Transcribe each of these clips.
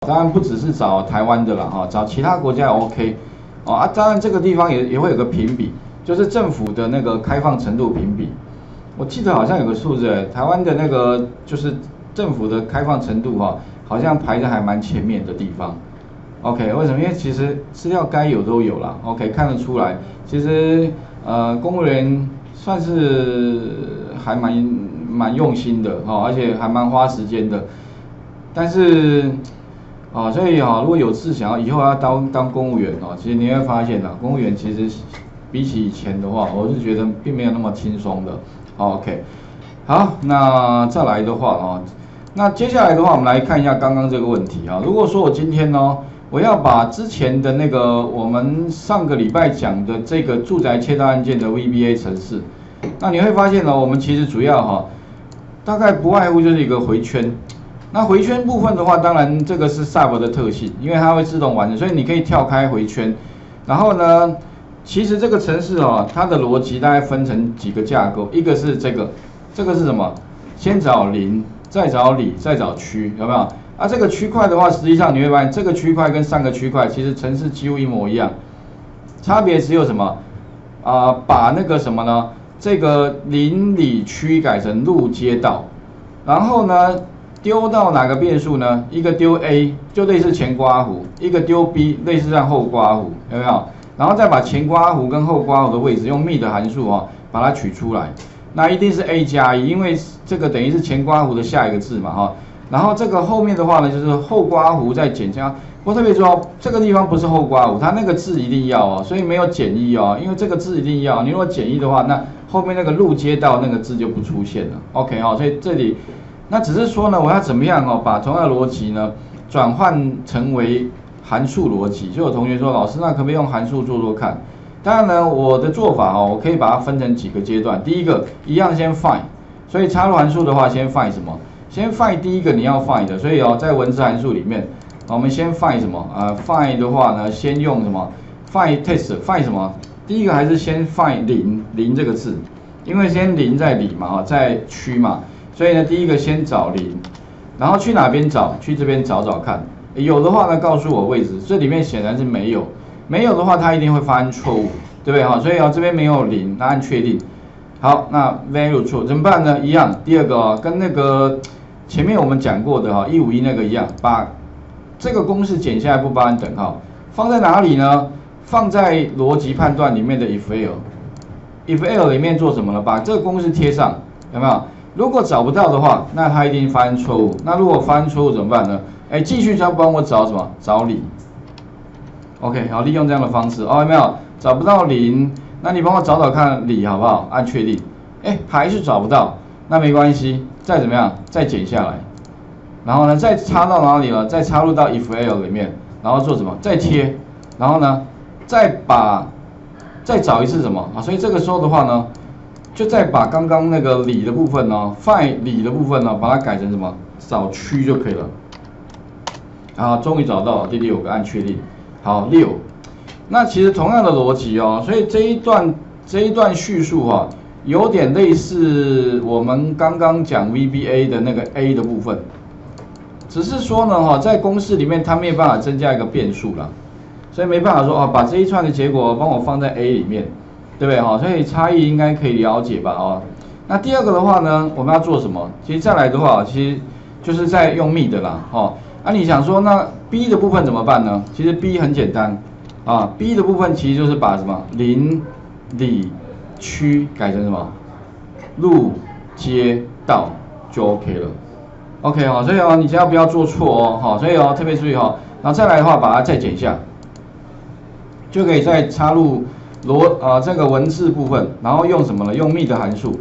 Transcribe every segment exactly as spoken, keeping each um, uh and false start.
当然不只是找台湾的啦，哈，找其他国家也 OK， 哦啊，当然这个地方也也会有个评比，就是政府的那个开放程度评比。我记得好像有个数字，台湾的那个就是政府的开放程度哈，好像排在还蛮前面的地方。OK， 为什么？因为其实资料该有都有啦 OK， 看得出来，其实呃公务员算是还蛮蛮用心的哈，而且还蛮花时间的。但是啊，所以哈，如果有志想要以后要当当公务员哦，其实你会发现啊，公务员其实比起以前的话，我是觉得并没有那么轻松的。OK， 好，那再来的话哦，那接下来的话，我们来看一下刚刚这个问题啊。如果说我今天呢，我要把之前的那个我们上个礼拜讲的这个住宅窃盗案件的 V B A 程式，那你会发现呢，我们其实主要哈，大概不外乎就是一个回圈。那回圈部分的话，当然这个是 S A B 的特性，因为它会自动完成，所以你可以跳开回圈。然后呢，其实这个程式哦，它的逻辑大概分成几个架构，一个是这个，这个是什么？先找零，再找里，再找区，有没有？啊，这个区块的话，实际上你会发现，这个区块跟上个区块其实程式几乎一模一样，差别只有什么？啊、呃，把那个什么呢？这个邻里区改成路街道，然后呢？丢到哪个变数呢？一个丢 A 就类似前刮弧，一个丢 B 类似像后刮弧，有没有？然后再把前刮弧跟后刮弧的位置用 mid 函数哦，把它取出来。那一定是 A 加一，因为这个等于是前刮弧的下一个字嘛哈。然后这个后面的话呢，就是后刮弧再减加。不过特别说这个地方不是后刮弧，它那个字一定要哦，所以没有减一哦，因为这个字一定要。你如果减一的话，那后面那个路街道那个字就不出现了。OK 哦，所以这里。那只是说呢，我要怎么样哦，把同样的逻辑呢转换成为函数逻辑？就有同学说，老师，那可不可以用函数做做看？当然呢，我的做法哦，我可以把它分成几个阶段。第一个，一样先 find， 所以插入函数的话，先 find 什么？先 find 第一个你要 find 的，所以哦，在文字函数里面，我们先 find 什么？呃 ，find 的话呢，先用什么 ？find test，find 什么？第一个还是先 find 零零这个字，因为先零在里嘛，哈，在区嘛。所以呢，第一个先找零，然后去哪边找？去这边找找看，有的话呢，告诉我位置。这里面显然是没有，没有的话，它一定会发生错误，对不对哈？所以啊，这边没有零，那按确定。好，那 value 错怎么办呢？一样，第二个啊，跟那个前面我们讲过的哈，一五一那个一样，把这个公式剪下来不包含等号，放在哪里呢？放在逻辑判断里面的 if else，if else 里面做什么呢？把这个公式贴上，有没有？如果找不到的话，那它一定发生错误。那如果发生错误怎么办呢？哎，继续要帮我找什么？找零。OK， 好，利用这样的方式哦，有没有？找不到零，那你帮我找找看零好不好？按确定。哎，还是找不到，那没关系，再怎么样，再剪下来，然后呢，再插到哪里了？再插入到 if else 里面，然后做什么？再贴，然后呢，再把再找一次什么啊？所以这个时候的话呢。就再把刚刚那个里的部分呢 ，find 里的部分呢，把它改成什么？找区就可以了。啊，终于找到了，第六个按确定。好，六。那其实同样的逻辑哦，所以这一段这一段叙述哈、啊，有点类似我们刚刚讲 V B A 的那个 A 的部分，只是说呢哈，在公式里面它没有办法增加一个变数啦，所以没办法说啊，把这一串的结果帮我放在 A 里面。对不对哈？所以差异应该可以了解吧？哦，那第二个的话呢，我们要做什么？其实再来的话，其实就是在用 mid 啦，哦。那、啊、你想说，那 B 的部分怎么办呢？其实 B 很简单啊 ，B 的部分其实就是把什么邻里区改成什么路街道就 OK 了。OK 哈，所以哦，你只要不要做错哦，好，所以哦特别注意哈。然后再来的话，把它再剪下，就可以再插入。罗啊、呃，这个文字部分，然后用什么呢？用 mid 函数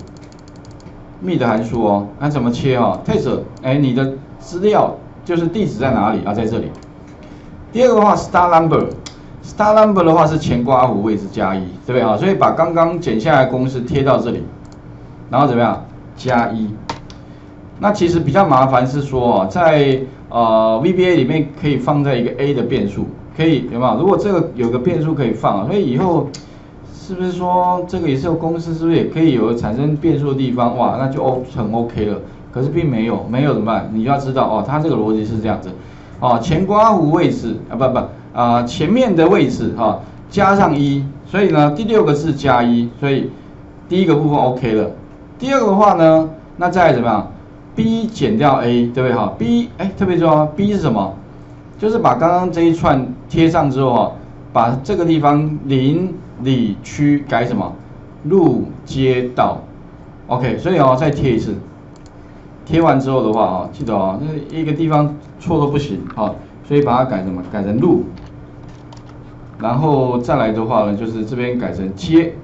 ，mid 函数哦，那怎么切哦 ？test， 哎，你的资料就是地址在哪里啊？在这里。第二个的话 ，star number，star number 的话是前刮弧位置加一，对不对啊？所以把刚刚剪下来的公式贴到这里，然后怎么样？加一。那其实比较麻烦是说哦，在呃 V B A 里面可以放在一个 A 的变数，可以有没有？如果这个有个变数可以放啊，所以以后。是不是说这个也是有公式，是不是也可以有产生变数的地方？哇，那就 O 很 OK 了。可是并没有，没有怎么办？你就要知道哦，它这个逻辑是这样子。 哦，前刮弧位置啊不不啊、呃、前面的位置哈、哦、加上一，所以呢第六个是加一，所以第一个部分 OK 了。第二个的话呢，那再来怎么样 ？B 减掉 A 对不对哈 ？B 哎特别重要 ，B 是什么？就是把刚刚这一串贴上之后啊，把这个地方邻里区改什么？路街道 ，OK， 所以哦再贴一次。贴完之后的话啊，记得哦，那一个地方错都不行啊，所以把它改什么？改成路。然后再来的话呢，就是这边改成街。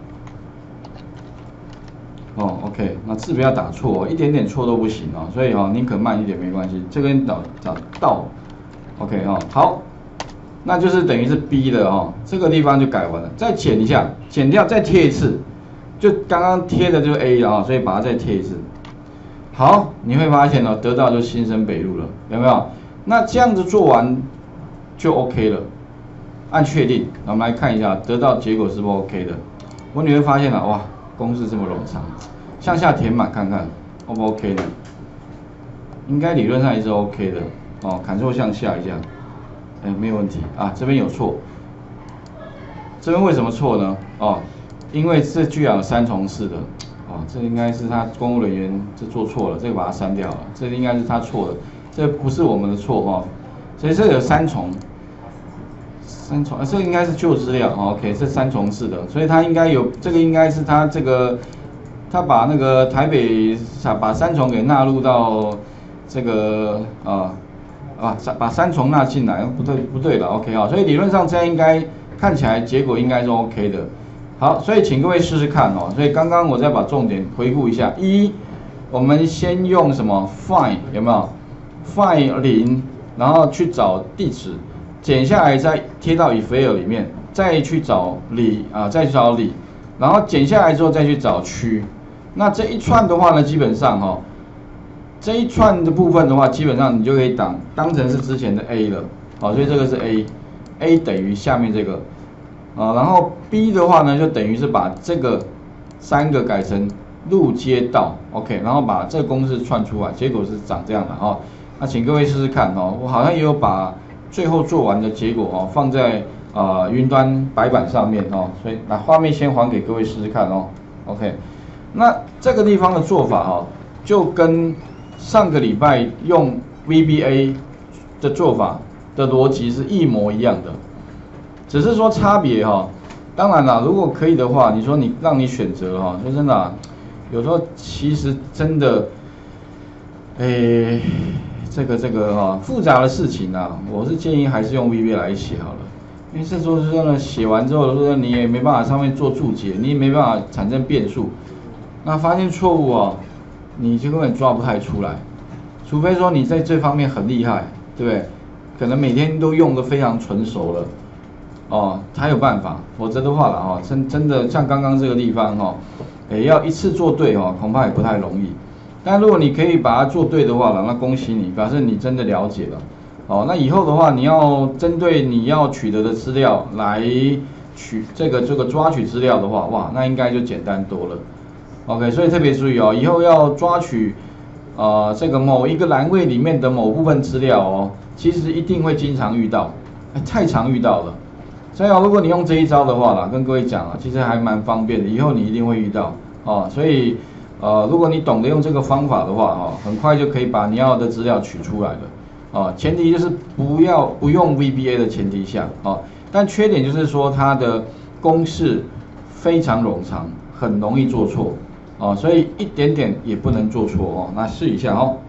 哦 ，OK， 那字不要打错，一点点错都不行啊，所以哈、哦，宁可慢一点没关系。这边找找到 ，OK 哈、哦，好，那就是等于是 B 的哦，这个地方就改完了，再剪一下，剪掉再贴一次，就刚刚贴的就是 A 了啊、哦，所以把它再贴一次。好，你会发现哦，得到就新生北路了，有没有？那这样子做完就 OK 了，按确定，我们来看一下得到结果是不 OK 的。我你会发现了，哇，公式这么冗长，向下填满看看 ，O 不 OK 的？应该理论上也是 OK 的哦。Ctrl向下一下，哎，没有问题啊，这边有错，这边为什么错呢？哦，因为这居然有三重式的。哦，这应该是他公务人员这做错了，这个把它删掉了，这应该是他错的，这不是我们的错哈、哦。所以这有三重，三重，啊，这应该是旧资料、哦、，OK， 是三重式的，所以他应该有这个应该是他这个，他把那个台北把三重给纳入到这个啊啊把三重纳进来，不对不对了 ，OK 啊、哦，所以理论上这样应该看起来结果应该是 OK 的。好，所以请各位试试看哦。所以刚刚我再把重点回顾一下：一，我们先用什么 find 有没有 find 零，然后去找地址，剪下来再贴到 if else 里面，再去找里啊，再去找里，然后剪下来之后再去找区。那这一串的话呢，基本上哈、哦，这一串的部分的话，基本上你就可以当当成是之前的 A 了。好，所以这个是 A，A 等于下面这个。啊，然后 B 的话呢，就等于是把这个三个改成路街道 ，OK， 然后把这个公式串出来，结果是长这样的哦。那请各位试试看哦，我好像也有把最后做完的结果哦放在呃云端白板上面哦，所以把画面先还给各位试试看哦 ，OK。那这个地方的做法哦，就跟上个礼拜用 V B A 的做法的逻辑是一模一样的。只是说差别哈、哦，当然啦，如果可以的话，你说你让你选择哈、哦，说真的、啊，有时候其实真的，诶，这个这个哈、哦、复杂的事情啊，我是建议还是用 V B A 来写好了，因为这时候是呢写完之后，说你也没办法上面做注解，你也没办法产生变数，那发现错误哦，你就根本抓不太出来，除非说你在这方面很厉害，对不对？可能每天都用得非常纯熟了。哦，才有办法，否则的话啦，哈，真真的像刚刚这个地方哈，也要一次做对哈，恐怕也不太容易。但如果你可以把它做对的话了，那恭喜你，表示你真的了解了。哦，那以后的话，你要针对你要取得的资料来取这个这个抓取资料的话，哇，那应该就简单多了。OK， 所以特别注意哦，以后要抓取呃这个某一个栏位里面的某部分资料哦，其实一定会经常遇到，太常遇到了。所以啊，如果你用这一招的话啦，跟各位讲啊，其实还蛮方便的，以后你一定会遇到哦。所以，呃，如果你懂得用这个方法的话，哦，很快就可以把你要的资料取出来了，哦。前提就是不要不用 V B A 的前提下，哦。但缺点就是说它的公式非常冗长，很容易做错，哦，所以一点点也不能做错哦。那试一下哦。